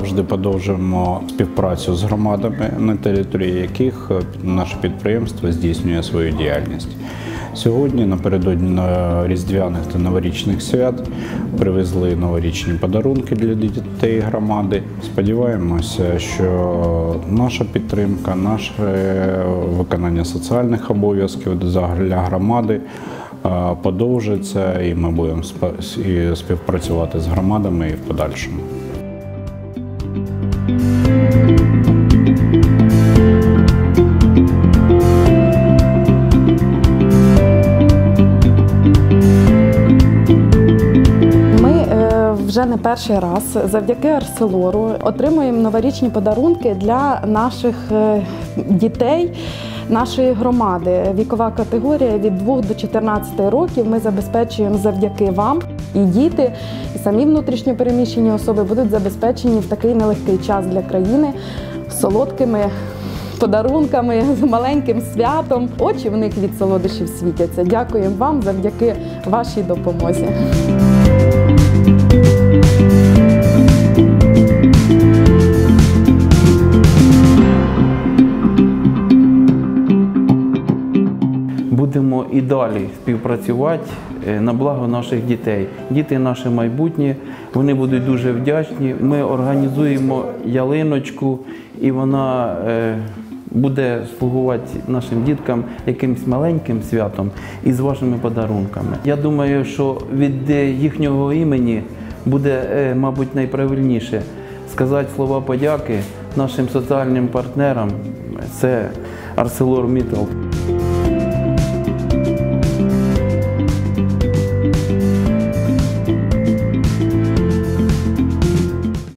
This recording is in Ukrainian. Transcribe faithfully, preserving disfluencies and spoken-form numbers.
завжди продовжуємо співпрацю з громадами, на території яких наше підприємство здійснює свою діяльність. Сьогодні, напередодні різдвяних та новорічних свят, привезли новорічні подарунки для дітей громади. Сподіваємося, що наша підтримка, наше виконання соціальних обов'язків для громади подовжиться, і ми будемо співпрацювати з громадами і в подальшому. Вже не перший раз завдяки Арселору отримуємо новорічні подарунки для наших дітей, нашої громади. Вікова категорія від двох до чотирнадцяти років ми забезпечуємо завдяки вам. І діти, і самі внутрішньо переміщені особи будуть забезпечені в такий нелегкий час для країни солодкими подарунками, маленьким святом. Очі в них від солодощів світяться. Дякуємо вам завдяки вашій допомозі. Будемо і далі співпрацювати на благо наших дітей. Діти – наше майбутнє, вони будуть дуже вдячні. Ми організуємо ялиночку, і вона буде слугувати нашим діткам якимось маленьким святом і з вашими подарунками. Я думаю, що від їхнього імені буде, мабуть, найправильніше сказати слова подяки нашим соціальним партнерам – це ArcelorMittal.